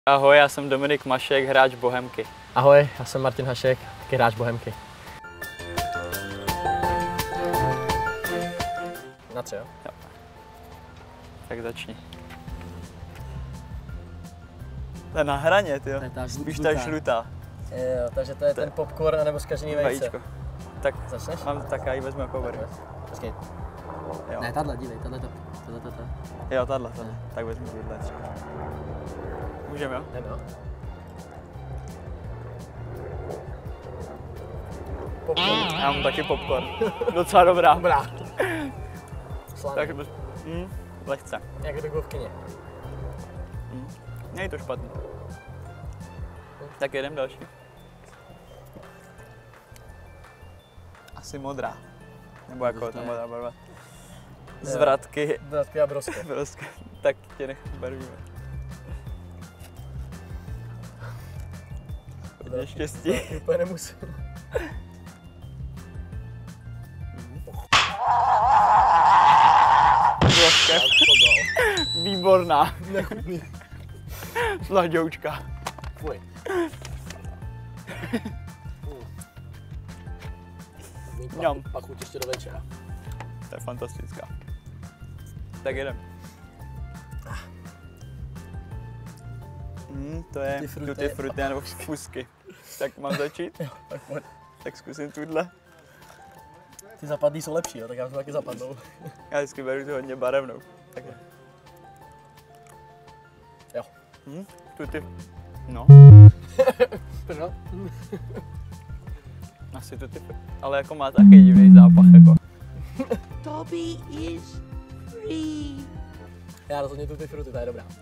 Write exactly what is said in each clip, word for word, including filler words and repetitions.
Ahoj, já jsem Dominik Mašek, hráč Bohemky. Ahoj, já jsem Martin Hašek, taky hráč Bohemky. Na tři, jo? Jo. Tak začni. To je na hraně, tyjo. To je ta Spíš ta žlutá. Jo, takže to je ten popcorn nebo zkažený vejce. Vajíčko. Tak začneš? mám, tak já ji vezmu jako oberu. Počkej. Jo. Ne, tahle, dívej, tahle, tahle, tahle, tahle. Jo, tahle, tahle. Tak vezmu tuhle třeba. Můžeme, jo? Jdem, jo. Popcorn. Já mám taky popcorn. Docela dobrá. Dobrá. Slaný. Tak hm, lehce. Jak to bylo v kině. Hm. Není to špatný. Tak jedem další. Asi modrá. Nebo jako ta modrá barva. Zvratky. Zvratky a broské. Broské. Tak tě nech barvíme. Hodně štěstí. Úplně nemusím. Broské. Výborná. Nechutný. Sladoučka. Fuj. Mňam. A chuť ještě do večera. To je fantastická. Tak jedem. Mm, to je tutti frutti nebo fusky. Tak mám začít? Jo, tak pojď. Tak zkusím tuhle. Ty zapadlí jsou lepší, jo, tak já to taky zapadnou. Já vždycky beru tu hodně barevnou. Tak je. Jo. Hm, tutti. No. No. Asi tutti frutti. Ale jako má taky divný zápach jako. Toby is free. Já rozhodně tutti frutti, ta je dobrá.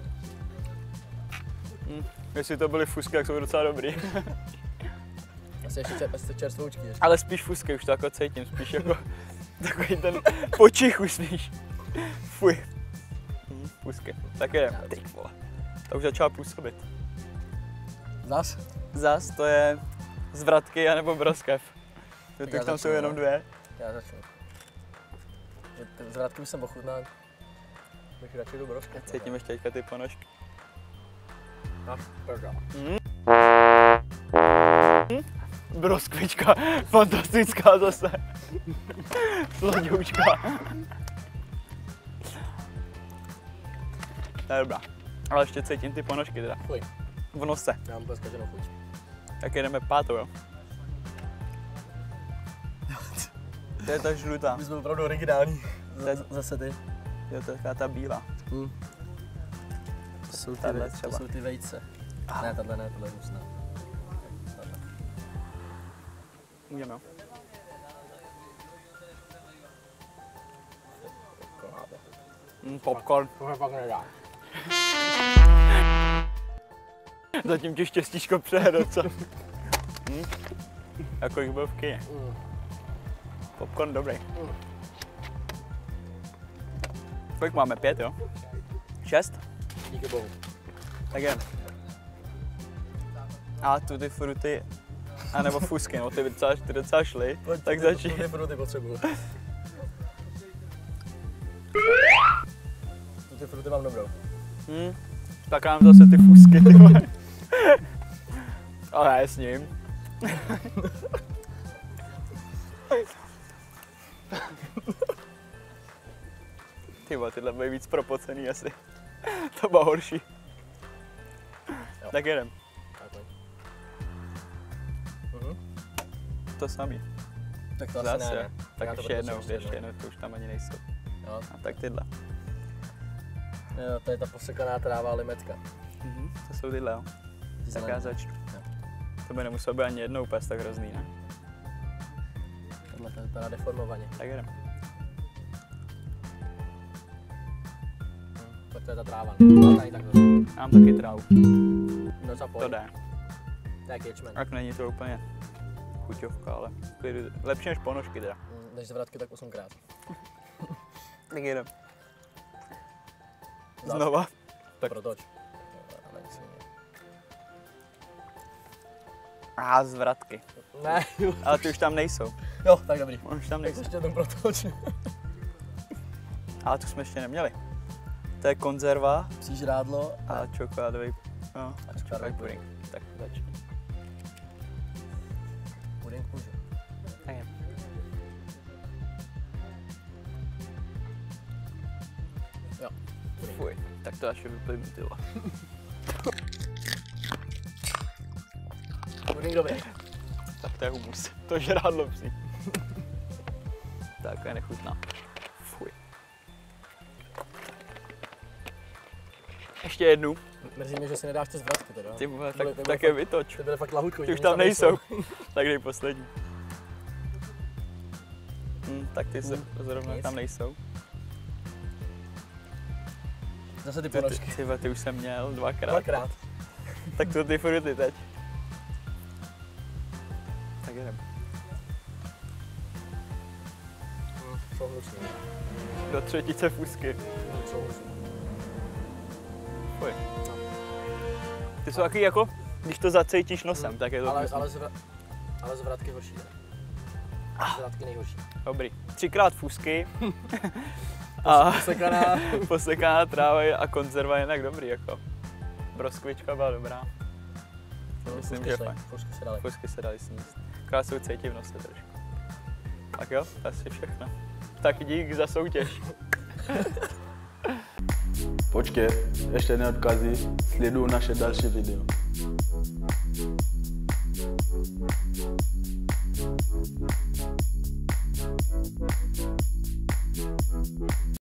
Hm, jestli to byly fusky, tak jsou docela dobrý. Asi ještě čer, čerstvoučky. Ještě. Ale spíš fusky, už to jako cítím, spíš jako takový ten počich už spíš. Fuj. Hm, fusky. Tak jedem. Ty vole. To už začala působit. Zas? Zas to je zvratky anebo broskev. Tak Tak tam jsou jenom no. dvě. Já začnu. Zvratky už jsem ochutnal. Bych radši jdu broské. Cítím ještě teďka ty ponožky. No, prdá. Mm. Broskvička, fantastická zase. Sladoučka. To je dobrá. Ale ještě cítím ty ponožky teda. Fuj. V nose. Já mám úplně zkaženou chuť. Tak jedeme pátou, jo. To je ta žlutá. My jsme opravdu originální. Z- Zase ty. To je taková ta bílá. Hmm. To jsou ty, Tahle vejce, to třeba. jsou ty vejce. Ah. Ne, tahle ne, tahle je hnusná. Můžeme, jo. Mm, popcorn. To se pak nedá. Zatím ti štěstíčko přejede, co? Hm? Jako jich byl v kině. Mm. Popcorn dobrý. Mm. Kolik máme? Pět, jo? Šest? Díky bohu. Tak jen. A tutti frutti, anebo fusky, no ty docela, ty docela šly, tak začni. Tutti frutti potřebuju. Tutti frutti mám dobrou. Hm, tak nám zase ty fusky, ty vole. Ale já s ním. Ty vole, tyhle byly víc propocený asi. To bylo horší. Jo. Tak jedem. Tak pojď. Mhm. To samý. Tak to asi Zase, ne, jo. ne. Tak Já to ještě jednou, prostě ještě jednou, to už tam ani nejsou. Jo. A tak tyhle. Jo, to je ta posekaná tráva limetka. Mhm, to jsou tyhle, jo. Tak Zelený. já začnu. Jo. To by nemuselo být ani jednou pes tak hrozný, ne? Tohle to vypadá deformovaně. Tak jedem. Hm, tak to je ta tráva. No, tady takhle. Já mám taky trávu. No co pojď. To jde. Tak ječmen. Tak není to úplně chuťovka, ale lepší než ponožky teda. Hm, Než zvratky tak osmkrát. Tak jedem. Zas. Znova. Tak protoč. A zvratky. Ne, Ale ty už tam nejsou. jo, tak dobrý. Už tam Tak nejsou. ještě jednou protoč. Ale tu jsme ještě neměli. To je konzerva Přížrádlo a čokoládový No, A čokoládový tak puding. Tak začni. Puding můžu. Tak je. Jo. Puding. Fuj, tak to až vyplynu, ty vole. Puding dobrý. Tak to je humus. To je žrádlo psí. Tak, je nechutná. Fuj. Ještě jednu. Mrzí mě, že si nedáš ty zvratky teda. Ty vole, Ty byly- tak, ty byly tak je fakt- vytoč. Ty byly fakt lahutkový. Ty už oni tam nejsou. Tak dej poslední. Hm, tak ty se Hm, zrovna nic. tam nejsou. Zase ty Ty, ty, ponožky. ty, ty už jsem měl dvakrát. Dvakrát. Tak to ty fruty teď. Tak jdem. Hm, jsou hnusný. Do třetice fusky. Hm, jsou hnusný. Fuj. Ty jsou taky jako, když to zacítíš nosem, tak je to Ale, hnusný. ale, zvra... ale zvratky horší. Zvratky nejhorší. Dobrý. Třikrát fusky. A Posekaná. posekaná tráva a konzerva je jinak dobrý, jako. Broskvička byla dobrá. Myslím, Fusky že šly, fajn. Fusky se daly. Fusky se daly sníst. Krásou cítí v nose trošku. Tak jo, to asi všechno. Tak dík za soutěž. Počkej, ještě neodkazí, sleduj naše další video.